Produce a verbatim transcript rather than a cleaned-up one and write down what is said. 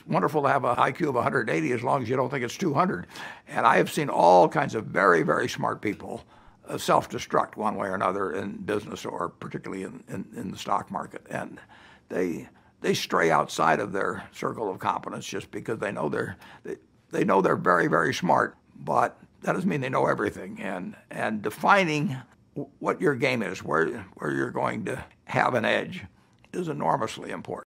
wonderful to have an I Q of one hundred eighty as long as you don't think it's two hundred. And I have seen all kinds of very, very smart people uh, self-destruct one way or another in business, or particularly in, in, in the stock market. And they they stray outside of their circle of competence just because they know they're they, they know they're very, very smart, but that doesn't mean they know everything. And and defining what your game is, where where you're going to have an edge, is enormously important.